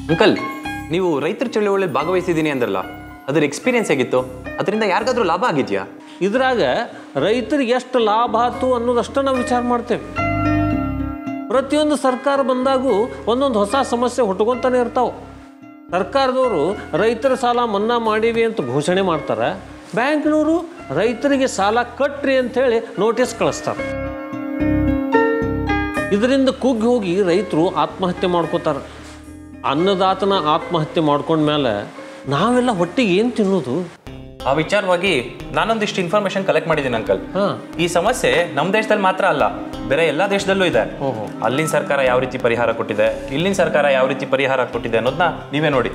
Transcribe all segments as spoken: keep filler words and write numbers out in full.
Uncle, ನೀವು ರೈತರ ಚಳವಳಿ ಭಾಗವಹಿಸಿದ್ದೀನಿ ಅಂದ್ರಲ್ಲ, ಅದರ ಎಕ್ಸ್ಪೀರಿಯನ್ಸ್ ಹೇಗಿತ್ತು? ಅದರಿಂದ ಯಾರಿಗಾದ್ರೂ ಲಾಭ ಆಗಿದೆಯಾ? ಇದ್ರಾಗ ರೈತರಿಗೆ ಎಷ್ಟು ಲಾಭ ಆಯ್ತು ಅನ್ನೋದಷ್ಟು ನಾವು ವಿಚಾರ ಮಾಡ್ತೇವೆ. ಪ್ರತಿಯೊಂದು ಸರ್ಕಾರ ಬಂದಾಗೂ ಒಂದೊಂದು ಹೊಸ ಸಮಸ್ಯೆ ಹುಟ್ಕೊಂತಾನೆ ಇರ್ತಾವೆ. ಸರ್ಕಾರದವರು ರೈತರ ಸಾಲ ಮನ್ನಾ ಮಾಡೀವಿ ಅಂತ ಘೋಷಣೆ ಮಾಡ್ತಾರೆ, ಬ್ಯಾಂಕ್ನವರು ರೈತರಿಗೆ ಸಾಲ ಕಟ್ರಿ ಅಂಥೇಳಿ ನೋಟಿಸ್ ಕಳಿಸ್ತಾರೆ. ಇದರಿಂದ ಕುಗ್ಗಿ ಹೋಗಿ ರೈತರು ಆತ್ಮಹತ್ಯೆ ಮಾಡ್ಕೋತಾರೆ. ಅನ್ನದಾತನ ಆತ್ಮಹತ್ಯೆ ಮಾಡ್ಕೊಂಡ್ಮೇಲೆ ನಾವೆಲ್ಲ ಹೊಟ್ಟಿಗೆ ಏನು ತಿನ್ನೋದು? ಆ ವಿಚಾರವಾಗಿ ನಾನೊಂದಿಷ್ಟು ಇನ್ಫಾರ್ಮೇಶನ್ ಕಲೆಕ್ಟ್ ಮಾಡಿದ್ದೀನಿ ಅಂಕಲ್. ಈ ಸಮಸ್ಯೆ ನಮ್ಮ ದೇಶದಲ್ಲಿ ಮಾತ್ರ ಅಲ್ಲ, ಬೇರೆ ಎಲ್ಲ ದೇಶದಲ್ಲೂ ಇದೆ. ಅಲ್ಲಿನ ಸರ್ಕಾರ ಯಾವ ರೀತಿ ಪರಿಹಾರ ಕೊಟ್ಟಿದೆ, ಇಲ್ಲಿನ ಸರ್ಕಾರ ಯಾವ ರೀತಿ ಪರಿಹಾರ ಕೊಟ್ಟಿದೆ ಅನ್ನೋದನ್ನ ನೀವೇ ನೋಡಿ.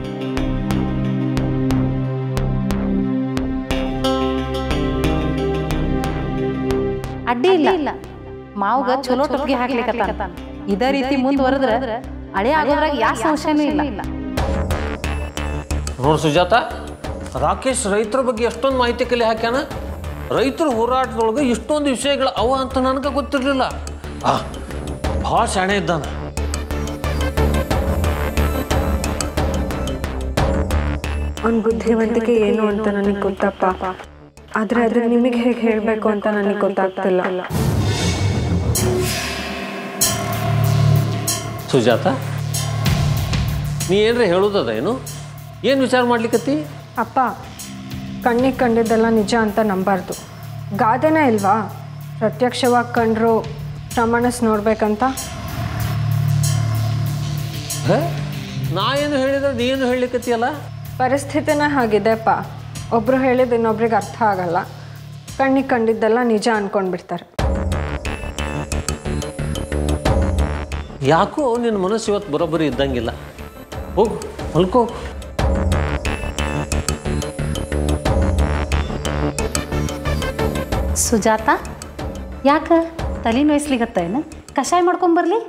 ಅಡ್ಡಿ ಇಲ್ಲ, ಮಾವುಗ ಚಲೋ ಟೊಪ್ಗೆ ಹಾಕ್ಲಿಕ್ಕತ್ತಾನ. ಇದೇ ರೀತಿ ಮುಂದುವರೆದ್ರೆ ಹಳೆ ಆಗೋದ್ರಾಗ ಯಾವ ಸಂಶಯನೂ ಇಲ್ಲ. ನೋಡು ಸುಜಾತ, ರಾಕೇಶ್ ರೈತರ ಬಗ್ಗೆ ಎಷ್ಟೊಂದು ಮಾಹಿತಿ ಕಲೆ ಹಾಕ್ಯಾನ. ರೈತರ ಹೋರಾಟದೊಳಗೆ ಇಷ್ಟೊಂದು ವಿಷಯಗಳು ಅವ ಅಂತ ನನಗೆ ಗೊತ್ತಿರಲಿಲ್ಲ. ಆ ಭಾಳ ಶಾಣೆ ಇದ್ದಾನ. ಅವನ ಬುದ್ಧಿವಂತಿಕೆ ಏನು ಅಂತ ನನಗೆ ಗೊತ್ತಪ್ಪ, ಆದರೆ ಆದರೆ ನಿಮಗೆ ಹೇಗೆ ಹೇಳಬೇಕು ಅಂತ ನನಗೆ ಗೊತ್ತಾಗ್ತಿಲ್ಲ. ಸುಜಾತ, ನೀ ಏನ್ರ ಹೇಳೋದದ ಏನು? ಏನು ವಿಚಾರ ಮಾಡ್ಲಿಕ್ಕತ್ತಿ? ಅಪ್ಪ, ಕಣ್ಣಿಗೆ ಕಂಡಿದ್ದೆಲ್ಲ ನಿಜ ಅಂತ ನಂಬಾರ್ದು. ಗಾದೆನೇ ಇಲ್ವಾ, ಪ್ರತ್ಯಕ್ಷವಾಗಿ ಕಂಡ್ರು ಪ್ರಮಾಣಿಸ್ ನೋಡ್ಬೇಕಂತ. ನಾ ಏನು ಹೇಳಿದ್ರೆ ನೀನು ಹೇಳಲಿಕ್ಕತ್ತಿಯಲ್ಲ? ಪರಿಸ್ಥಿತಿನೇ ಹಾಗಿದೆಪ್ಪ. ಒಬ್ಬರು ಹೇಳಿದ ಇನ್ನೊಬ್ರಿಗೆ ಅರ್ಥ ಆಗಲ್ಲ. ಕಣ್ಣಿಗೆ ಕಂಡಿದ್ದೆಲ್ಲ ನಿಜ ಅಂದ್ಕೊಂಡ್ಬಿಡ್ತಾರೆ. ಯಾಕೋ ನಿನ್ನ ಮನಸ್ಸು ಇವತ್ತು ಬರೋಬ್ಬರಿ ಇದ್ದಂಗಿಲ್ಲ. ಹೋಗು ಮಲ್ಕೋ. ಸುಜಾತ, ಯಾಕೆ ತಲೆ ನೋಯಿಸ್ಲಿಗತ್ತ ಏನು? ಕಷಾಯ ಮಾಡ್ಕೊಂಬರ್ಲಿ.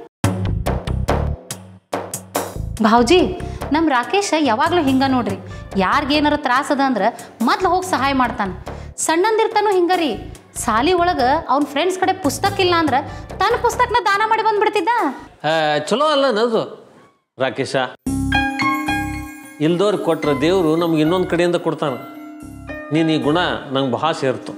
ಭಾವ್ಜಿ, ನಮ್ಮ ರಾಕೇಶ ಯಾವಾಗಲೂ ಹಿಂಗೆ ನೋಡ್ರಿ, ಯಾರಿಗೇನಾರ ತ್ರಾಸದ ಅಂದ್ರೆ ಮೊದ್ಲು ಹೋಗಿ ಸಹಾಯ ಮಾಡ್ತಾನೆ. ಸಣ್ಣಂದಿರ್ತಾನೂ ಹಿಂಗೆ ರೀ. ಸಾಲಿ ಒಳಗೆ ಅವ್ನ ಫ್ರೆಂಡ್ಸ್ ಕಡೆ ಪುಸ್ತಕ ಇಲ್ಲ ಅಂದ್ರೆ ತನ್ನ ಪುಸ್ತಕನ ದಾನ ಮಾಡಿ ಬಂದ್ಬಿಡ್ತಿದ್ದ. ಚಲೋ ಅಲ್ಲ ನದು ರಾಕೇಶ. ಇಲ್ದವ್ರು ಕೊಟ್ರೆ ದೇವರು ನಮ್ಗೆ ಇನ್ನೊಂದು ಕಡೆಯಿಂದ ಕೊಡ್ತಾನೆ. ನೀನು ಈ ಗುಣ ನಂಗೆ ಭಾಳ ಸೇರ್ತು.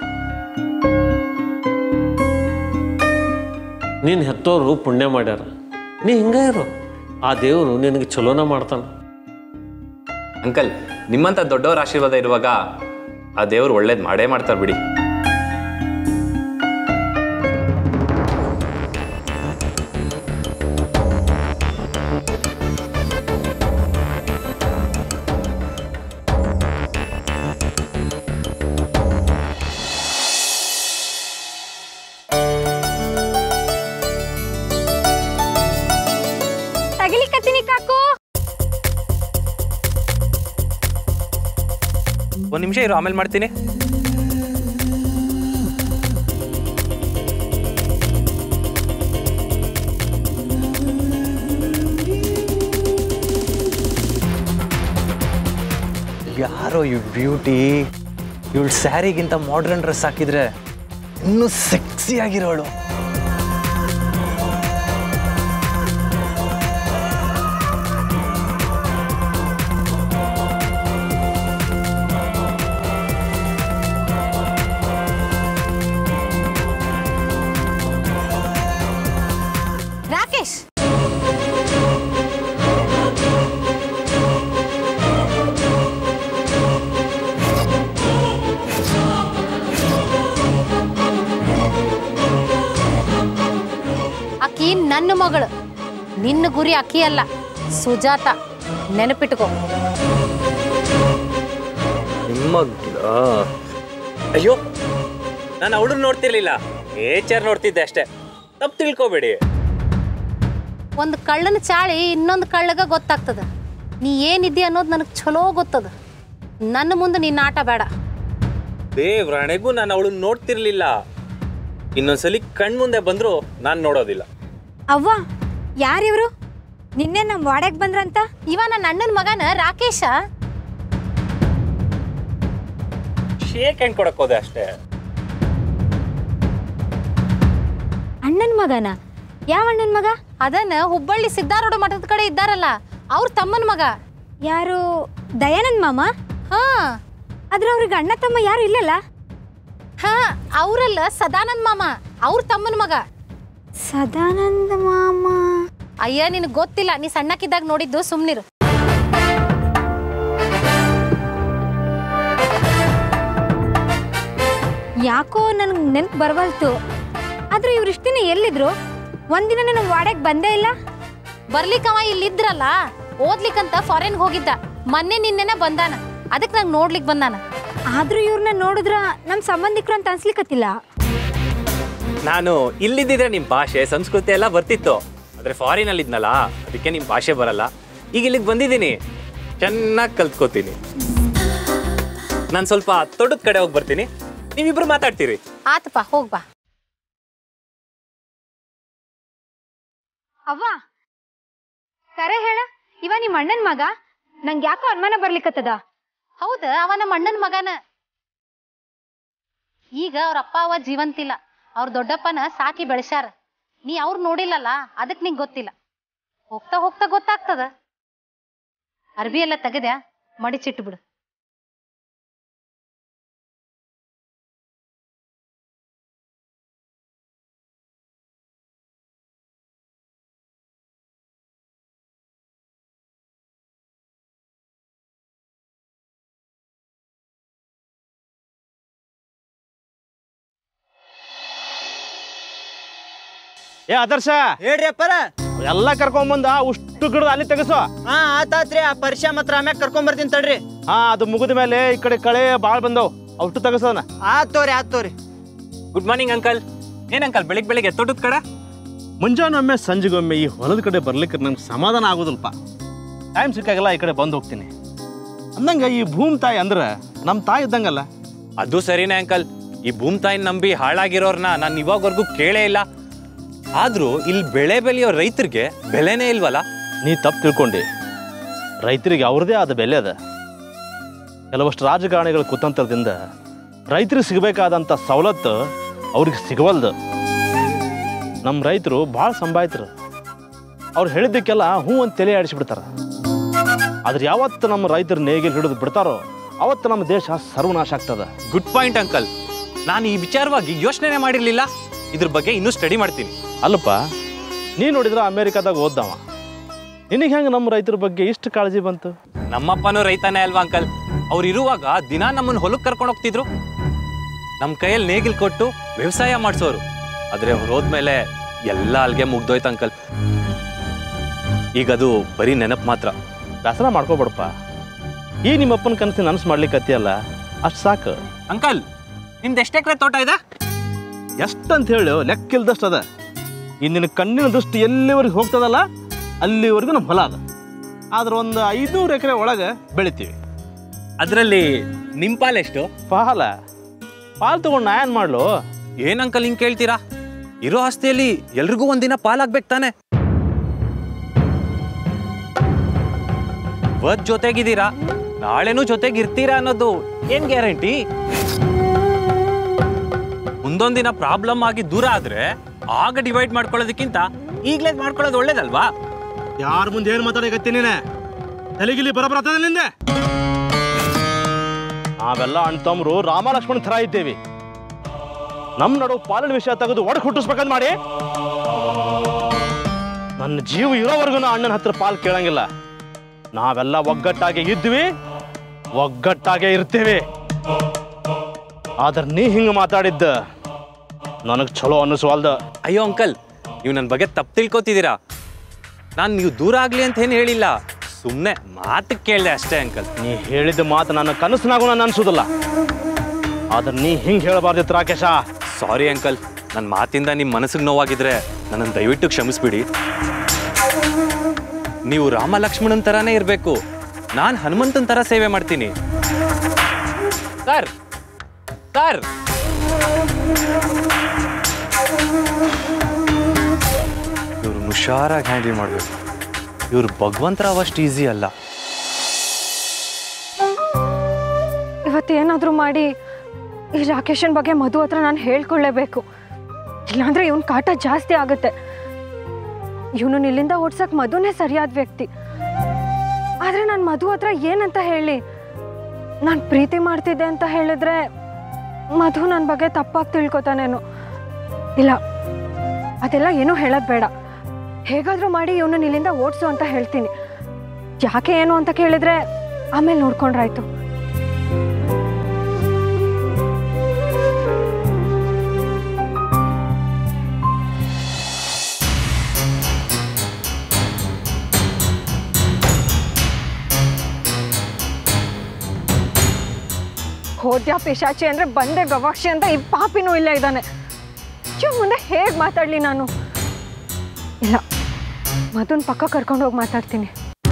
ನೀನು ಹೆತ್ತೋರು ಪುಣ್ಯ ಮಾಡ್ಯಾರ, ನೀ ಹಿಂಗೆ ಇರು. ಆ ದೇವರು ನಿನಗೆ ಚಲೋನ ಮಾಡ್ತಾನೆ. ಅಂಕಲ್, ನಿಮ್ಮಂಥ ದೊಡ್ಡವರ ಆಶೀರ್ವಾದ ಇರುವಾಗ ಆ ದೇವರು ಒಳ್ಳೇದು ಮಾಡೇ ಮಾಡ್ತಾರೆ ಬಿಡಿ. ಒಂದು ನಿಮಿಷ ಇರು, ಆಮೇಲೆ ಮಾಡ್ತೀನಿ. ಯಾರೋ ಯು ಬ್ಯೂಟಿ, ಇವಳು ಸ್ಯಾರಿಗಿಂತ ಮಾಡ್ರನ್ ಡ್ರೆಸ್ ಹಾಕಿದ್ರೆ ಇನ್ನೂ ಸೆಕ್ಸಿ ಆಗಿರೋಳು. ರಾಕೇಶ್, ಅಕ್ಕಿ ನನ್ನ ಮಗಳು, ನಿನ್ನ ಗುರಿ ಅಕ್ಕಿ ಅಲ್ಲ, ಸುಜಾತ. ನೆನಪಿಟ್ಕೋ. ನಿಮ್ಮ ಅಯ್ಯೋ, ನಾನು ಅವಳನ್ನ ನೋಡ್ತಿರ್ಲಿಲ್ಲ, ನೇಚರ್ ನೋಡ್ತಿದ್ದೆ ಅಷ್ಟೇ, ತಪ್ಪು ತಿಳ್ಕೊಬೇಡಿ. ಒಂದು ಕಳ್ಳನ ಚಾಳಿ ಇನ್ನೊಂದು ಕಳ್ಳಗ ಗೊತ್ತಾಗ್ತದ. ನೀ ಏನಿದ್ದಿ ಅನ್ನೋದು ನನಗೆ ಚಲೋ ಗೊತ್ತದ. ನನ್ನ ಮುಂದೆ ನಿನ್ನ ಆಟ ಬೇಡ. ದೇವ್ರಾಣೆಗೂ ನಾನು ಅವಳನ್ನ ನೋಡ್ತಿರ್ಲಿಲ್ಲ. ಇನ್ನೊಂದ್ಸಲಿ ಕಣ್ಮುಂದೆ ಬಂದ್ರು ನಾನು ನೋಡೋದಿಲ್ಲ. ಅವ್ವ, ಯಾರಿವ್ರು? ನಿನ್ನೆ ನಮ್ಮ ವಾಡ್ಯಾಗ ಬಂದ್ರಂತ. ಇವ ನನ್ನ ಅಣ್ಣನ ಮಗನ ರಾಕೇಶ. ಶೇಕ್ ಹ್ಯಾಂಡ್ ಕೊಡಕ್ ಹೋದೆ ಅಷ್ಟೇ. ಅಣ್ಣನ ಮಗನ? ಯಾವ ಅಣ್ಣನ ಮಗ? ಅದನ್ನ ಹುಬ್ಬಳ್ಳಿ ಸಿದ್ದಾರೂಢ ಮಠದ ಕಡೆ ಇದ್ದಾರಲ್ಲ, ಅವ್ರ ತಮ್ಮನ ಮಗ. ಯಾರು ದಯಾನಂದ್ ಮಾಮ? ಹಾ ಆದ್ರೆ ಅವ್ರಿಗೆ ಅಣ್ಣ ತಮ್ಮ ಯಾರು ಇಲ್ಲಲ್ಲ? ಹಾ ಅವರಲ್ಲ, ಸದಾನಂದ್ ಮಾಮ, ಅವ್ರ ತಮ್ಮನ ಮಗ. ಸದಾನಂದ ಮಾಮ? ಅಯ್ಯ ನಿನಗೆ ಗೊತ್ತಿಲ್ಲ, ನೀ ಸಣ್ಣಕ್ಕಿದ್ದಾಗ ನೋಡಿದ್ದು, ಸುಮ್ನಿರು. ಯಾಕೋ ನನ್ಗೆ ನೆನ್ಪು ಬರವಲ್ತು. ಆದ್ರೆ ಇವ್ರು ಇಷ್ಟ ದಿನ ಎಲ್ಲಿದ್ರು? ಒಂದಿನ ನನ್ನ ವಾಡಕ್ಕೆ ಬಂದೇ ಇಲ್ಲ. ಬರ್ಲಿಕ್ಕವ ಇಲ್ಲಿದ್ರಲ್ಲ, ಓದ್ಲಿಕ್ಕಂತ ಫಾರಿನ್ ಹೋಗಿದ್ದ. ಮೊನ್ನೆ ನಿನ್ನೆನ ಬಂದಾನ, ಅದಕ್ಕೆ ನಂಗೆ ನೋಡ್ಲಿಕ್ಕೆ ಬಂದಾನ. ಆದ್ರೂ ಇವ್ರನ್ನ ನೋಡಿದ್ರ ನಮ್ಮ ಸಂಬಂಧಿಕರು ಅಂತ ಅನ್ಸ್ಲಿಕ್ಕತ್ತಿಲ್ಲ. ನಾನು ಇಲ್ಲಿದ್ದಿದ್ರೆ ನಿಮ್ಮ ಭಾಷೆ ಸಂಸ್ಕೃತಿ ಎಲ್ಲ ಬರ್ತಿತ್ತು. ಆದರೆ ಫಾರಿನಲ್ಲಿ ಇದ್ನಲ್ಲ, ಅದಕ್ಕೆ ನಿಮ್ಮ ಭಾಷೆ ಬರಲ್ಲ. ಈಗ ಇಲ್ಲಿಗೆ ಬಂದಿದ್ದೀನಿ, ಚೆನ್ನಾಗಿ ಕಲ್ತ್ಕೋತೀನಿ. ನಾನು ಸ್ವಲ್ಪ ತೋಟದ ಕಡೆ ಹೋಗಿ ಬರ್ತೀನಿ, ನೀವಿಬ್ರು ಮಾತಾಡ್ತೀರಿ. ಆತಪ್ಪ, ಹೋಗ್ಬಾ. ಅವ್ವ ಕರೆ ಹೇಳ, ಇವ ನಿಮ್ಮ ಅಣ್ಣನ ಮಗ? ನಂಗೆ ಯಾಕೋ ಅನುಮಾನ ಬರ್ಲಿಕ್ಕತ್ತದ. ಹೌದ, ಅವ ನಮ್ಮ ಅಣ್ಣನ ಮಗನ. ಈಗ ಅವ್ರ ಅಪ್ಪ ಅವ ಜೀವಂತಿಲ್ಲ, ಅವ್ರ ದೊಡ್ಡಪ್ಪನ ಸಾಕಿ ಬೆಳೆಸ್ಯಾರ. ನೀ ಅವ್ರು ನೋಡಿಲ್ಲಲ್ಲ, ಅದಕ್ಕೆ ನಿಂಗೆ ಗೊತ್ತಿಲ್ಲ. ಹೋಗ್ತಾ ಹೋಗ್ತಾ ಗೊತ್ತಾಗ್ತದ. ಅರ್ಬಿ ಎಲ್ಲ ತೆಗೆದ್ಯಾ, ಮಡಿಚಿಟ್ಟು ಬಿಡು. ಏ ಆದರ್ಶ, ಹೇಳ್ರಿ ಅಪ್ಪರ. ಎಲ್ಲ ಕರ್ಕೊಂಬಂದ ಅಷ್ಟು ಗಿಡದ ಅಲ್ಲಿ ತೆಗಸೋ. ಹಾ ಆತಾತ್ರಿ, ಆ ಪರಿಚಯ ಮಾತ್ರ ಆಮ್ಯಾಗ ಕರ್ಕೊಂಡ್ ಬರ್ತೀನಿ ತಡ್ರಿ. ಹಾ, ಅದು ಮುಗಿದ ಮೇಲೆ ಈ ಕಡೆ ಕಳೆ ಬಾಳ್ ಬಂದವ್, ಅಷ್ಟು ತೆಗಸೋನ. ಆತ್ ತೋರಿ ಆತ್ ತೋರಿ. Good morning uncle. ಏನ್ ಅಂಕಲ್ ಬೆಳಿಗ್ಗೆ ಬೆಳಿಗ್ಗೆ ತೋಟದ ಕಡೆ? ಮುಂಜಾನೊಮ್ಮೆ ಸಂಜೆಗೊಮ್ಮೆ ಈ ಹೊಲದ ಕಡೆ ಬರ್ಲಿಕ್ಕೆ ನಂಗೆ ಸಮಾಧಾನ ಆಗೋದಿಲ್ಪ. ಟೈಮ್ ಸಿಕ್ಕಾಗಲ್ಲ ಈ ಕಡೆ ಬಂದು ಹೋಗ್ತೀನಿ. ಅಂದಂಗ ಈ ಭೂಮಿ ತಾಯಿ ಅಂದ್ರೆ ನಮ್ಮ ತಾಯಿ ಇದ್ದಂಗಲ್ಲ. ಅದು ಸರಿನೇ ಅಂಕಲ್. ಈ ಭೂಮಿ ತಾಯಿನ ನಂಬಿ ಹಾಳಾಗಿರೋರ್ನ ನಾನು ಇವಾಗವರೆಗೂ ಕೇಳೇ ಇಲ್ಲ. ಆದ್ರೂ ಇಲ್ಲಿ ಬೆಳೆ ಬೆಳೆಯೋ ರೈತರಿಗೆ ಬೆಲೆನೇ ಇಲ್ವಲ್ಲ. ನೀ ತಪ್ಪು ತಿಳ್ಕೊಂಡಿ. ರೈತರಿಗೆ ಅವ್ರದೇ ಆದ ಬೆಲೆ ಅದ. ಕೆಲವಷ್ಟು ರಾಜಕಾರಣಿಗಳ ಕುತಂತ್ರದಿಂದ ರೈತರಿಗೆ ಸಿಗಬೇಕಾದಂಥ ಸವಲತ್ತು ಅವ್ರಿಗೆ ಸಿಗವಲ್ದು. ನಮ್ಮ ರೈತರು ಭಾಳ ಸಂಭಾಯ್ತರು. ಅವ್ರು ಹೇಳಿದ್ದಕ್ಕೆಲ್ಲ ಹೂ ಅಂತ ತಲೆ ಆಡಿಸಿಬಿಡ್ತಾರೆ. ಆದ್ರೆ ಯಾವತ್ತು ನಮ್ಮ ರೈತರು ನೇಗಿಲು ಹಿಡಿದು ಬಿಡ್ತಾರೋ ಅವತ್ತು ನಮ್ಮ ದೇಶ ಸರ್ವನಾಶ ಆಗ್ತದೆ. Good point uncle. ನಾನು ಈ ವಿಚಾರವಾಗಿ ಯೋಚನೆ ಮಾಡಿರ್ಲಿಲ್ಲ. ಇದ್ರ ಬಗ್ಗೆ ಇನ್ನೂ ಸ್ಟಡಿ ಮಾಡ್ತೀನಿ. ಅಲ್ಲಪ್ಪ, ನೀ ನೋಡಿದ್ರೆ ಅಮೇರಿಕಾದಾಗ ಓದ್ದವ, ನಿನಗೆ ಹೆಂಗೆ ನಮ್ಮ ರೈತರ ಬಗ್ಗೆ ಇಷ್ಟು ಕಾಳಜಿ ಬಂತು? ನಮ್ಮಪ್ಪನೂ ರೈತಾನೆ ಅಲ್ವಾ ಅಂಕಲ್. ಅವ್ರು ಇರುವಾಗ ದಿನ ನಮ್ಮನ್ನು ಹೊಲಕ್ಕೆ ಕರ್ಕೊಂಡು ಹೋಗ್ತಿದ್ರು. ನಮ್ಮ ಕೈಯಲ್ಲಿ ನೇಗಿಲ್ ಕೊಟ್ಟು ವ್ಯವಸಾಯ ಮಾಡಿಸೋರು. ಆದರೆ ಅವ್ರು ಹೋದ್ಮೇಲೆ ಎಲ್ಲ ಅಲ್ಗೆ ಮುಗ್ದೋಯ್ತು ಅಂಕಲ್. ಈಗ ಅದು ಬರೀ ನೆನಪು ಮಾತ್ರ. ಬೇಸರ ಮಾಡ್ಕೋಬೇಡಪ್ಪ. ಈ ನಿಮ್ಮಪ್ಪನ ಕನಸಿನ ನನಸು ಮಾಡ್ಲಿಕ್ಕೆ ಅತ್ತಿಯಲ್ಲ, ಅಷ್ಟು ಸಾಕು. ಅಂಕಲ್, ನಿಮ್ದು ಎಷ್ಟು ಎಕರೆ ತೋಟ ಇದೆ? ಎಷ್ಟಂತ ಹೇಳು ಲೆಕ್ಕಿಲ್ದಷ್ಟು ಅದ. ಇಂದಿನ ಕಣ್ಣಿನ ದೃಷ್ಟಿ ಎಲ್ಲಿವರೆಗೆ ಹೋಗ್ತದಲ್ಲ ಅಲ್ಲಿವರೆಗೂ ನಮ್ಮ ಹೊಲ ಅದ. ಆದ್ರೆ ಒಂದು ಐನೂರು ಎಕರೆ ಒಳಗೆ ಬೆಳಿತೀವಿ. ಅದರಲ್ಲಿ ನಿಮ್ಮ ಪಾಲು ಎಷ್ಟು? ಪಾಲ ಪಾಲು ತಗೊಂಡು ನಾ ಏನು ಮಾಡ್ಲು? ಏನ್ ಅಂಕಲ್ ಹಿಂಗೆ ಕೇಳ್ತೀರಾ? ಇರೋ ಆಸ್ತಿಯಲ್ಲಿ ಎಲ್ರಿಗೂ ಒಂದಿನ ಪಾಲಾಗ್ಬೇಕು ತಾನೆ. ಇವತ್ತು ಜೊತೆಗಿದ್ದೀರಾ, ನಾಳೆನೂ ಜೊತೆಗಿರ್ತೀರಾ ಅನ್ನೋದು ಏನ್ ಗ್ಯಾರಂಟಿ? ಮುಂದೊಂದಿನ ಪ್ರಾಬ್ಲಮ್ ಆಗಿ ದೂರ ಆದ್ರೆ ಆಗ ಡಿವೈಡ್ ಮಾಡ್ಕೊಳ್ಳೋದಕ್ಕಿಂತ ಈಗಲೇ ಮಾಡ್ಕೊಳ್ಳೋದು ಒಳ್ಳೇದಲ್ವಾ? ಯಾರ ಮುಂದೆ ಏನು ಮಾತಾಡಕತ್ತಿ ನೀನೆ? ತಲೆಗಿಲಿ ಬರಬರತ್ತದ ನಿಂದೆ. ನಾವೆಲ್ಲ ಅಣ್ತಮ್ರು ರಾಮ ಲಕ್ಷ್ಮಣ ಥರ ಇದ್ದೇವೆ. ನಮ್ಮ ನಡು ಪಾಲನ ವಿಷಯ ತೆಗೆದು ಒಡಕ್ ಹುಟ್ಟಿಸ್ಬೇಕಂತ ಮಾಡಿ ನನ್ನ ಜೀವ ಇರೋವರೆಗೂ ನಾ ಅಣ್ಣನ ಹತ್ರ ಪಾಲ್ ಕೇಳಂಗಿಲ್ಲ. ನಾವೆಲ್ಲ ಒಗ್ಗಟ್ಟಾಗೆ ಇದ್ವಿ, ಒಗ್ಗಟ್ಟಾಗೆ ಇರ್ತೇವೆ. ಆದ್ರೆ ನೀ ಹಿಂಗೆ ಮಾತಾಡಿದ್ದ ನನಗೆ ಚಲೋ ಅನ್ನಿಸ್ವಾಲ್ದ. ಅಯ್ಯೋ ಅಂಕಲ್, ನೀವು ನನ್ನ ಬಗ್ಗೆ ತಪ್ಪು ತಿಳ್ಕೊತಿದ್ದೀರಾ. ನಾನು ನೀವು ದೂರ ಆಗ್ಲಿ ಅಂತ ಏನು ಹೇಳಿಲ್ಲ, ಸುಮ್ಮನೆ ಮಾತು ಕೇಳಿದೆ ಅಷ್ಟೇ ಅಂಕಲ್. ನೀ ಹೇಳಿದ ಮಾತು ನನ್ನ ಕನಸಿನಾಗೂ ನಾನು ಅನ್ಸೋದಿಲ್ಲ. ಆದ್ರೆ ನೀ ಹಿಂಗೆ ಹೇಳಬಾರ್ದಿತ್ತು ರಾಕೇಶ. ಸಾರಿ ಅಂಕಲ್, ನನ್ನ ಮಾತಿಂದ ನಿಮ್ಮ ಮನಸ್ಸಿಗೆ ನೋವಾಗಿದ್ರೆ ನನ್ನನ್ನು ದಯವಿಟ್ಟು ಕ್ಷಮಿಸ್ಬಿಡಿ. ನೀವು ರಾಮ ಲಕ್ಷ್ಮಣನ್ ಥರನೇ ಇರಬೇಕು, ನಾನು ಹನುಮಂತನ ಥರ ಸೇವೆ ಮಾಡ್ತೀನಿ. ಸರ್ ಸರ್ ಇವ್ರು ಹುಷಾರಾಗಿ ಹ್ಯಾಂಡಲ್ ಮಾಡಬೇಕು. ಇವ್ರು ಭಗವಂತರಾವ್ ಅಷ್ಟು ಈಸಿ ಅಲ್ಲ. ಇವತ್ತೇನಾದರೂ ಮಾಡಿ ಈ ರಾಕೇಶನ್ ಬಗ್ಗೆ ಮಧು ಹತ್ರ ನಾನು ಹೇಳ್ಕೊಳ್ಳೇಬೇಕು. ಇಲ್ಲಾಂದ್ರೆ ಇವನ್ ಕಾಟ ಜಾಸ್ತಿ ಆಗುತ್ತೆ. ಇವನು ಇಲ್ಲಿಂದ ಓಡ್ಸಕ್ ಮಧುನೇ ಸರಿಯಾದ ವ್ಯಕ್ತಿ. ಆದರೆ ನಾನು ಮಧು ಹತ್ರ ಏನಂತ ಹೇಳಿ? ನಾನು ಪ್ರೀತಿ ಮಾಡ್ತಿದ್ದೆ ಅಂತ ಹೇಳಿದ್ರೆ ಮಧು ನನ್ನ ಬಗ್ಗೆ ತಪ್ಪಾಗಿ ತಿಳ್ಕೊತಾನೇನು? ಇಲ್ಲ, ಅದೆಲ್ಲ ಏನೂ ಹೇಳೋದು ಬೇಡ. ಹೇಗಾದರೂ ಮಾಡಿ ಇವನನ್ನ ಇಲ್ಲಿಂದ ಓಡಿಸು ಅಂತ ಹೇಳ್ತೀನಿ. ಯಾಕೆ ಏನು ಅಂತ ಕೇಳಿದ್ರೆ ಆಮೇಲೆ ನೋಡ್ಕೊಂಡ್ರಾಯ್ತು. ಹೋದ್ಯಾ ಪಿಶಾಚಿ ಅಂದ್ರೆ ಬಂದೆ ಗವಾಕ್ಷಿ ಅಂತ ಈ ಪಾಪಿನೂ ಇಲ್ಲ ಇದ್ದಾನೆ. ಇವ್ ಮುಂದೆ ಹೇಗೆ ಮಾತಾಡ್ಲಿ ನಾನು? ಇಲ್ಲ, ಮಧುನ್ ಪಕ್ಕ ಕರ್ಕೊಂಡು ಹೋಗಿ ಮಾತಾಡ್ತೀನಿ.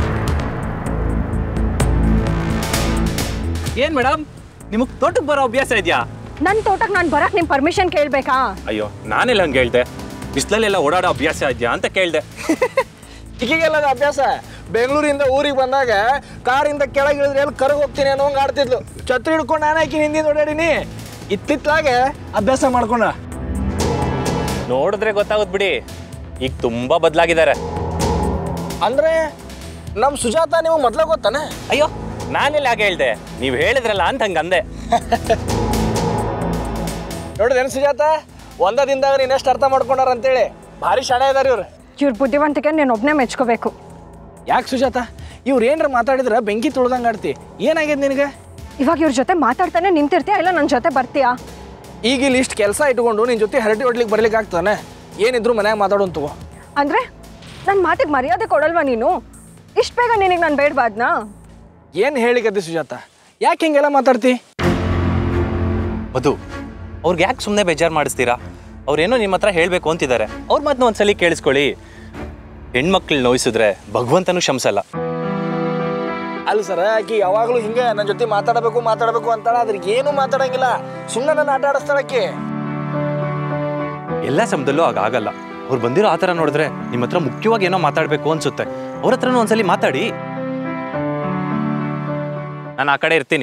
ಏನ್ ಮೇಡಮ್, ನಿಮಗ್ ತೋಟಕ್ಕೆ ಬರೋ ಅಭ್ಯಾಸ ಇದೆಯಾ? ನನ್ನ ತೋಟಕ್ಕೆ ನಾನು ಬರಕ್ ನಿಮ್ ಪರ್ಮಿಷನ್ ಕೇಳ್ಬೇಕಾ? ಅಯ್ಯೋ, ನಾನೆಲ್ಲ ಹಂಗೆ ಹೇಳ್ದೆ. ಬಿಸಿಲಲ್ಲೆಲ್ಲ ಓಡಾಡೋ ಅಭ್ಯಾಸ ಇದೆಯಾ ಅಂತ ಕೇಳ್ದೆ. ಈಗೀಗೆಲ್ಲ ಅಭ್ಯಾಸ. ಬೆಂಗಳೂರಿಂದ ಊರಿಗೆ ಬಂದಾಗ ಕಾರಿಂದ ಕೆಳಗೆ ಇಳಿದ್ರೆ ಎಲ್ಲಿ ಕರಗ ಹೋಗ್ತೀನಿ ಅನ್ನೋ ಹಂಗೆ ಆಡ್ತಿದ್ಲು. ಛತ್ರಿ ಹಿಡ್ಕೊಂಡು ನಾನು ಹಾಕಿ ಹಿಂದಿನ ಓಡಾಡಿನಿ. ಇತ್ತಿತ್ತಲಾಗೆ ಅಭ್ಯಾಸ ಮಾಡ್ಕೊಂಡ. ನೋಡಿದ್ರೆ ಗೊತ್ತಾಗುತ್ತೆ ಬಿಡಿ, ಈಗ ತುಂಬಾ ಬದಲಾಗಿದ್ದಾರೆ. ಅಂದ್ರೆ ನಮ್ಮ ಸುಜಾತ ನೀವು ಮೊದ್ಲ ಗೊತ್ತಾನೆ? ಅಯ್ಯೋ, ನಾನೆಲ್ಲ ಹಾಗೆ ಹೇಳ್ದೆ, ನೀವು ಹೇಳಿದ್ರಲ್ಲ ಅಂತ ಹಂಗೆ ಅಂದೆ. ನೋಡಿದೇನು ಸುಜಾತ, ಒಂದ ದಿನದಾಗ ನೀನು ಎಷ್ಟು ಅರ್ಥ ಮಾಡ್ಕೊಂಡಾರ ಅಂತೇಳಿ. ಭಾರಿ ಶಾಣೆ ಇದಾರೆ ಇವ್ರು. ಇವ್ರ ಬುದ್ಧಿವಂತಿಕೆ ನೀನು ಒಬ್ಬನೇ ಮೆಚ್ಕೋಬೇಕು. ಯಾಕೆ ಸುಜಾತ, ಇವ್ರು ಏನಾರ ಮಾತಾಡಿದ್ರೆ ಬೆಂಕಿ ತುಳ್ದಂಗೆ ಆಡ್ತಿ. ಏನಾಗಿದೆ ನಿನಗೆ? ಇವಾಗ ಇವ್ರ ಜೊತೆ ಮಾತಾಡ್ತಾನೆ ನಿಂತಿರ್ತೀಯಾ ಇಲ್ಲ ನನ್ನ ಜೊತೆ ಬರ್ತೀಯಾ? ಈಗ ಇಲ್ಲಿ ಇಷ್ಟು ಕೆಲಸ ಇಟ್ಕೊಂಡು ನಿನ್ನ ಜೊತೆ ಹರಟಿ ಹೊಡ್ಲಿಕ್ಕೆ ಬರ್ಲಿಕ್ಕೆ ಆಗ್ತಾನೆ? ಏನಿದ್ರು ಮನ್ಯಾಗ ಮಾತಾಡೋಂತು. ಅಂದ್ರೆ ನನ್ನ ಮಾತಿಗೆ ಮರ್ಯಾದೆ ಕೊಡಲ್ವಾ ನೀನು? ಇಷ್ಟು ಬೇಗ ನಿನಗೆ ನಾನು ಬೇಡಬಾದ್ನಾ? ಏನು ಹೇಳಿಕತ್ತಿ ಸುಜಾತ, ಯಾಕೆ ಹಿಂಗೆಲ್ಲ ಮಾತಾಡ್ತಿ? ಮಧು, ಅವ್ರಿಗೆ ಯಾಕೆ ಸುಮ್ಮನೆ ಬೇಜಾರು ಮಾಡಿಸ್ತೀರಾ? ಅವ್ರೇನೋ ನಿಮ್ಮ ಹತ್ರ ಹೇಳಬೇಕು ಅಂತಿದ್ದಾರೆ. ಅವ್ರ ಮಾತನ್ನ ಒಂದ್ಸಲಿ ಕೇಳಿಸ್ಕೊಳ್ಳಿ. ಹೆಣ್ಮಕ್ಳು ನೋಯಿಸಿದ್ರೆ ಭಗವಂತನೂ ಕ್ಷಮಿಸಲ್ಲ. ಅಲ್ಲ ಸರ, ಆಕಿ ಯಾವಾಗಲೂ ಹಿಂಗೆ ನನ್ನ ಜೊತೆ ಮಾತಾಡಬೇಕು ಮಾತಾಡಬೇಕು ಅಂತಾಳ. ಅದ್ರಿಗೆ ಏನು ಮಾತಾಡಂಗಿಲ್ಲ, ಸುಮ್ಮನೆ ನನ್ನ ಆಟ ಆಡಿಸ್ತಾಳಕ್ಕೆ. ಎಲ್ಲ ಸಮಯದಲ್ಲೂ ಆಗಾಗಲ್ಲ. ಅವ್ರು ಬಂದಿರೋ ಆ ಥರ ನೋಡಿದ್ರೆ ನಿಮ್ಮ ಹತ್ರ ಮುಖ್ಯವಾಗಿ ಏನೋ ಮಾತಾಡಬೇಕು ಅನ್ಸುತ್ತೆ. ಅವ್ರ ಹತ್ರನೂ ಒಂದ್ಸಲಿ ಮಾತಾಡಿ. ನಾನು ಆ ಕಡೆ ಇರ್ತೀನಿ.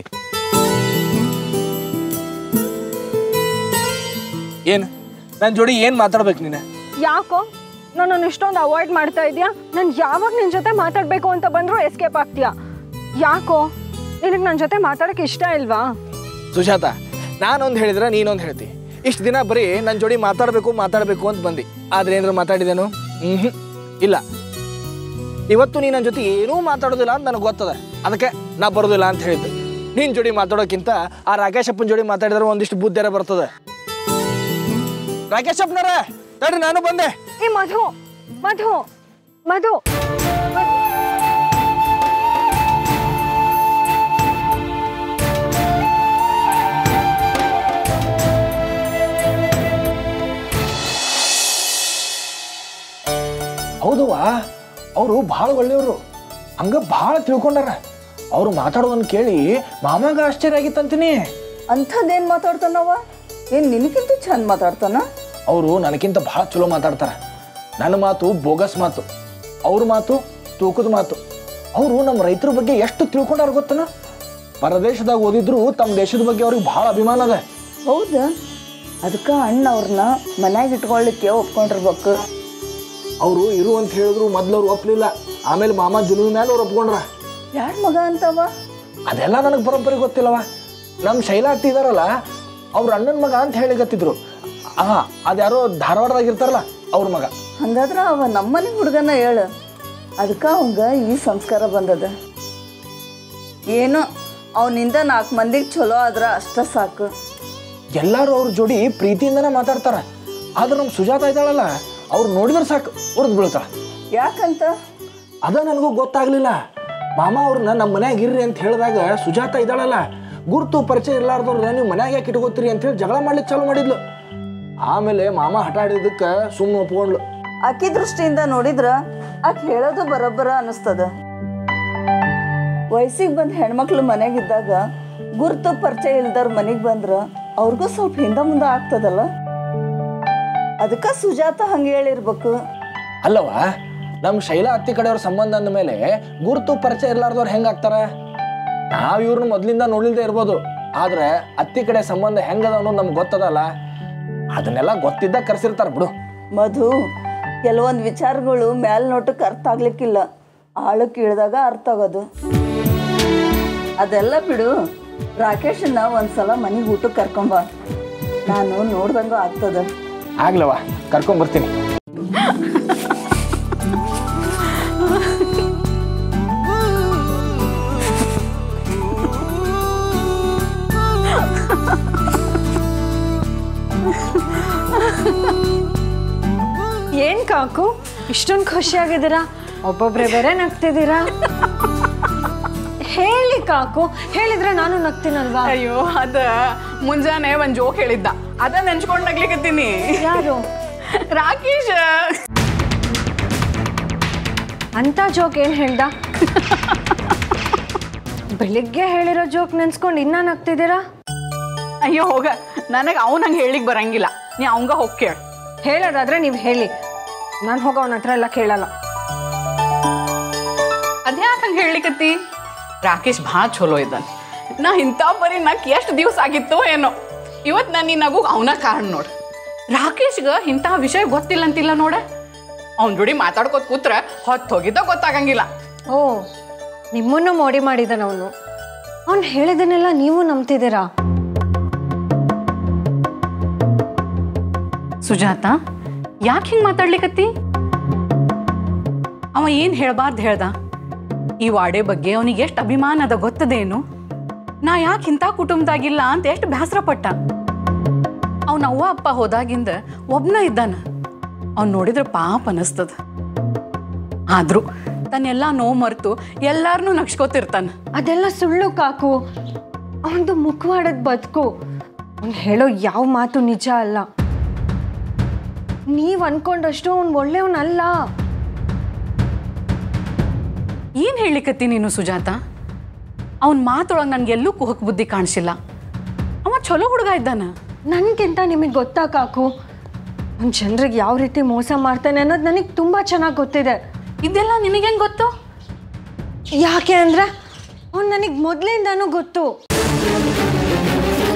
ಏನು ನನ್ನ ಜೋಡಿ ಏನು ಮಾತಾಡ್ಬೇಕು ನೀನು? ಯಾಕೋ ನನ್ನನ್ನು ಇಷ್ಟೊಂದು ಅವಾಯ್ಡ್ ಮಾಡ್ತಾ ಇದೀಯಾ? ನಾನು ಯಾವಾಗ ನಿನ್ನ ಜೊತೆ ಮಾತಾಡಬೇಕು ಅಂತ ಬಂದರೂ ಎಸ್ಕೇಪ್ ಆಗ್ತೀಯಾ? ಯಾಕೋ ನಿನಗೆ ನನ್ನ ಜೊತೆ ಮಾತಾಡೋಕ್ಕೆ ಇಷ್ಟ ಇಲ್ವಾ? ಸುಜಾತ, ನಾನೊಂದು ಹೇಳಿದ್ರೆ ನೀನೊಂದು ಹೇಳ್ತಿ. ಇಷ್ಟು ದಿನ ಬರೀ ನನ್ನ ಜೋಡಿ ಮಾತಾಡಬೇಕು ಮಾತಾಡಬೇಕು ಅಂತ ಬಂದು, ಆದ್ರೆ ಏನಾದ್ರು ಮಾತಾಡಿದೇನು? ಹ್ಞೂ ಇಲ್ಲ. ಇವತ್ತು ನೀ ನನ್ನ ಜೊತೆ ಏನೂ ಮಾತಾಡೋದಿಲ್ಲ ಅಂತ ನನಗೆ ಗೊತ್ತದ. ಅದಕ್ಕೆ ನಾ ಬರೋದಿಲ್ಲ ಅಂತ ಹೇಳಿದ್ದೆ. ನಿನ್ನ ಜೋಡಿ ಮಾತಾಡೋಕ್ಕಿಂತ ಆ ರಾಕೇಶಪ್ಪನ ಜೋಡಿ ಮಾತಾಡಿದ್ರೆ ಒಂದಿಷ್ಟು ಬುದ್ಧಿರ ಬರ್ತದೆ. ರಾಕೇಶಪ್ಪನರ ತಡ್ರಿ, ನಾನು ಬಂದೆ. ಈ ಮಧು ಮಧು ಮಧು ಹೌದವಾ, ಅವರು ಭಾಳ ಒಳ್ಳೆಯವರು. ಹಂಗ ಭಾಳ ತಿಳ್ಕೊಂಡಾರ. ಅವರು ಮಾತಾಡೋದನ್ನ ಕೇಳಿ ಮಾಮಾಗ ಆಶ್ಚರ್ಯ ಆಗಿತ್ತಂತೀನಿ. ಅಂಥದ್ದೇನು ಮಾತಾಡ್ತಾನವ? ಏನು ನಿನಗಿಂತ ಚಂದ ಮಾತಾಡ್ತಾನ? ಅವರು ನನಗಿಂತ ಭಾಳ ಚಲೋ ಮಾತಾಡ್ತಾರೆ. ನನ್ನ ಮಾತು ಬೋಗಸ್ ಮಾತು, ಅವ್ರ ಮಾತು ತೂಕದ ಮಾತು. ಅವರು ನಮ್ಮ ರೈತರ ಬಗ್ಗೆ ಎಷ್ಟು ತಿಳ್ಕೊಂಡಾರ ಗೊತ್ತನ? ಪರದೇಶದಾಗ ಓದಿದ್ರು ತಮ್ಮ ದೇಶದ ಬಗ್ಗೆ ಅವ್ರಿಗೆ ಭಾಳ ಅಭಿಮಾನ ಅದ. ಹೌದಾ? ಅದಕ್ಕೆ ಅಣ್ಣ ಅವ್ರನ್ನ ಮನ್ಯಾಗ ಇಟ್ಕೊಳ್ಳಿಕ್ಕೆ ಒಪ್ಕೊಂಡಿರ್ಬೇಕು. ಅವರು ಇರು ಅಂತ ಹೇಳಿದ್ರು ಮೊದ್ಲು ಅವ್ರು ಒಪ್ಪಲಿಲ್ಲ. ಆಮೇಲೆ ಮಾಮ ಜುಲುಮಿ ಮೇಲೆ ಅವ್ರು ಒಪ್ಕೊಂಡ್ರ. ಯಾರ ಮಗ ಅಂತವ? ಅದೆಲ್ಲ ನನಗೆ ಪರಂಪರೆ ಗೊತ್ತಿಲ್ಲವ. ನಮ್ಮ ಶೈಲಾ ಅತ್ತಿ ಇದಾರಲ್ಲ, ಅವ್ರ ಅಣ್ಣನ ಮಗ ಅಂತ ಹೇಳಿಗತ್ತಿದ್ರು. ಹಾ, ಅದ್ಯಾರೋ ಧಾರವಾಡದಾಗ ಇರ್ತಾರಲ್ಲ ಅವ್ರ ಮಗ. ಹಂಗಾದ್ರೆ ಅವ ನಮ್ಮನೆ ಹುಡುಗನ ಹೇಳು. ಅದಕ್ಕೆ ಅವಂಗ ಈ ಸಂಸ್ಕಾರ ಬಂದದ. ಏನೋ ಅವನಿಂದ ನಾಲ್ಕು ಮಂದಿಗೆ ಚಲೋ ಆದ್ರೆ ಅಷ್ಟ ಸಾಕು. ಎಲ್ಲರೂ ಅವ್ರ ಜೋಡಿ ಪ್ರೀತಿಯಿಂದನೇ ಮಾತಾಡ್ತಾರ. ಆದ್ರೆ ನಮ್ಮ ಸುಜಾತ ಇದ್ದಾಳಲ್ಲ, ಅವ್ರು ನೋಡಿದ್ರೆ ಸಾಕು ಉರಿದು ಬೀಳ್ತಾಳ. ಯಾಕಂತ? ಅದ ನನಗೂ ಗೊತ್ತಾಗ್ಲಿಲ್ಲ. ಮಾಮ ಅವ್ರನ್ನ ನಮ್ಮ ಮನ್ಯಾಗ ಇರ್ರಿ ಅಂತ ಹೇಳಿದಾಗ ಸುಜಾತ ಇದ್ದಾಳಲ್ಲ, ಗುರುತು ಪರಿಚಯ ಇರ್ಲಾರ್ದವ್ರನ್ನ ನೀವು ಮನ್ಯಾಗ ಯಾಕೆ ಇಟ್ಕೋತೀರಿ ಅಂತ ಹೇಳಿ ಜಗಳ ಮಾಡ್ಲಿಕ್ಕೆ ಚಾಲು ಮಾಡಿದ್ಲು. ಆಮೇಲೆ ಮಾಮ ಹಠ ಆಡಿದಕ್ಕೆ ಸುಮ್ಮನೆ ಒಪ್ಕೊಂಡ್ಲು. ಆಕಿ ದೃಷ್ಟಿಯಿಂದ ನೋಡಿದ್ರ ಆಕೆ ಹೇಳೋದು ಬರೋಬ್ಬರ ಅನಿಸ್ತದ. ವಯಸ್ಸಿಗೆ ಬಂದ ಹೆಣ್ಮಕ್ಳು ಮನೆಗಿದ್ದಾಗ ಗುರುತು ಪರಿಚಯ ಇಲ್ದವ್ರ ಮನೆಗೆ ಬಂದ್ರ ಅವ್ರಿಗೂ ಸ್ವಲ್ಪ ಹಿಂದೆ ಮುಂದೆ ಆಗ್ತದಲ್ಲ. ಅದಕ್ಕೆ ಸುಜಾತ ಹಂಗೆ ಹೇಳಿರ್ಬೇಕು. ಅಲ್ಲವ, ನಮ್ಮ ಶೈಲಾ ಅತ್ತಿ ಕಡೆಯವ್ರ ಸಂಬಂಧ ಅಂದ ಮೇಲೆ ಗುರುತು ಪರಿಚಯ ಇರ್ಲಾರ್ದವ್ರು ಹೆಂಗಾಗ್ತಾರ? ನಾವು ಇವ್ರನ್ನ ಮೊದ್ಲಿಂದ ನೋಡಿಲ್ದೇ ಇರ್ಬೋದು, ಆದ್ರೆ ಅತ್ತಿ ಕಡೆ ಸಂಬಂಧ ಹೆಂಗದ ಅನ್ನೋದು ನಮ್ಗೆ ಗೊತ್ತದಲ್ಲ. ಅದನ್ನೆಲ್ಲ ಗೊತ್ತಿದ್ದ ಕರ್ಸಿರ್ತಾರ ಬಿಡು. ಮಧು, ಕೆಲವೊಂದು ವಿಚಾರಗಳು ಮ್ಯಾಲ್ ನೋಟಕ್ಕೆ ಅರ್ಥ ಆಗ್ಲಿಕ್ಕಿಲ್ಲ, ಆಳಕ್ಕೆ ಇಳಿದಾಗ ಅರ್ಥ ಆಗೋದು. ಅದೆಲ್ಲ ಬಿಡು, ರಾಕೇಶನ್ನ ಒಂದ್ಸಲ ಮನೆಗೆ ಊಟಕ್ಕೆ ಕರ್ಕೊಂಬ. ನಾನು ನೋಡ್ದಂಗ ಆಗ್ತದ. ಆಗ್ಲವ, ಕರ್ಕೊಂಬರ್ತೀನಿ. ಏನ್ ಕಾಕು ಇಷ್ಟೊಂದು ಖುಷಿಯಾಗಿದ್ದೀರಾ? ಒಬ್ಬೊಬ್ರೆ ಬೇರೆ ನಗ್ತಿದ್ದೀರಾ. ಹೇಳಿ ಕಾಕು, ಹೇಳಿದ್ರೆ ನಾನು ನಗ್ತೀನಲ್ವಾ? ಅಯ್ಯೋ ಅದ ಮುಂಜಾನೆ ಒಂದ್ ಜೋಕ್ ಹೇಳಿದ್ದ, ಅದ ನೆನ್ಸ್ಕೊಂಡ್ ನಗ್ಲಿಕತ್ತೀನಿ. ಯಾರು? ರಾಕೇಶ್. ಅಂತ ಜೋಕ್ ಏನ್ ಹೇಳ್ದ? ಬೆಳಿಗ್ಗೆ ಹೇಳಿರೋ ಜೋಕ್ ನೆನ್ಸ್ಕೊಂಡು ಇನ್ನ ನಗ್ತಿದ್ದೀರಾ? ಅಯ್ಯೋ ಹೋಗ, ನನಗೆ ಅವನ ಹಂಗೆ ಹೇಳಿಕ್ ಬರಂಗಿಲ್ಲ. ನೀ ಅವಂಗ ಹೋಗಿ ಕೇಳ. ಹೇಳೋದಾದ್ರೆ ನೀವು ಹೇಳಿ, ನಾನು ಹೋಗೋ ಅವನ ಹತ್ರ ಎಲ್ಲ ಕೇಳಲ್ಲ. ಅದ್ಯಾಕೆ ಹಂಗೆ ಹೇಳಿಕತ್ತಿ? ರಾಕೇಶ್ ಭಾಳ ಚಲೋ ಇದ್ದಾನೆ. ನಾ ಇಂಥ ಬರೀ ನಕ್ ಎಷ್ಟು ದಿವಸ ಆಗಿತ್ತೋ ಏನೋ, ಇವತ್ತು ನಾನು ಈ ನಗು ಅವನ ಕಾರಣ ನೋಡು. ರಾಕೇಶ್ಗೆ ಇಂಥ ವಿಷಯ ಗೊತ್ತಿಲ್ಲ ಅಂತಿಲ್ಲ ನೋಡ. ಅವನ ಜೋಡಿ ಮಾತಾಡ್ಕೋತ ಕೂತ್ರೆ ಹೊತ್ತು ಹೋಗಿದ್ದ ಗೊತ್ತಾಗಂಗಿಲ್ಲ. ಓ, ನಿಮ್ಮನ್ನು ಮೋಡಿ ಮಾಡಿದಾನ ಅವನು. ಅವ್ನು ಹೇಳಿದನ್ನೆಲ್ಲ ನೀವು ನಂಬ್ತಿದ್ದೀರಾ? ಸುಜಾತ, ಯಾಕೆ ಹಿಂಗೆ ಮಾತಾಡ್ಲಿಕತ್ತಿ? ಅವ ಏನು ಹೇಳ್ಬಾರ್ದು ಹೇಳ್ದ? ಈ ವಾಡೆ ಬಗ್ಗೆ ಅವನಿಗೆ ಎಷ್ಟು ಅಭಿಮಾನ ಅದ ಗೊತ್ತದೇನು? ನಾ ಯಾಕೆ ಇಂಥ ಕುಟುಂಬದಾಗಿಲ್ಲ ಅಂತ ಎಷ್ಟು ಬೇಸರ ಪಟ್ಟ. ಅವನ ಅವ್ವ ಅಪ್ಪ ಹೋದಾಗಿಂದ ಒಬ್ನ ಇದ್ದಾನ. ಅವ್ನು ನೋಡಿದ್ರೆ ಪಾಪ ಅನಿಸ್ತದ. ಆದ್ರೂ ತನ್ನೆಲ್ಲ ನೋವು ಮರೆತು ಎಲ್ಲಾರನ್ನೂ ನಗ್ಸ್ಕೊತಿರ್ತಾನ. ಅದೆಲ್ಲ ಸುಳ್ಳು ಕಾಕು. ಅವನದು ಮುಖವಾಡದ ಬದುಕು. ಅವ್ನು ಹೇಳೋ ಯಾವ ಮಾತು ನಿಜ ಅಲ್ಲ. ನೀವ್ ಅನ್ಕೊಂಡಷ್ಟು ಅವ್ನು ಒಳ್ಳೆಯವನಲ್ಲ. ಏನು ಹೇಳಿಕತ್ತಿ ನೀನು ಸುಜಾತ? ಅವನ ಮಾತೊಳಗೆ ನನಗೆಲ್ಲೂ ಕುಹಕ್ ಬುದ್ಧಿ ಕಾಣಿಸಿಲ್ಲ. ಅವ ಚಲೋ ಹುಡುಗ ಇದ್ದಾನ. ನನಗಿಂತ ನಿಮಗೆ ಗೊತ್ತಾ ಕಾಕು? ಅವ್ನು ಜನರಿಗೆ ಯಾವ ರೀತಿ ಮೋಸ ಮಾಡ್ತಾನೆ ಅನ್ನೋದು ನನಗೆ ತುಂಬ ಚೆನ್ನಾಗಿ ಗೊತ್ತಿದೆ. ಇದೆಲ್ಲ ನಿನಗೇನು ಗೊತ್ತು? ಯಾಕೆ ಅಂದರೆ ಅವ್ನು ನನಗೆ ಮೊದಲಿಂದಾನೂ ಗೊತ್ತು.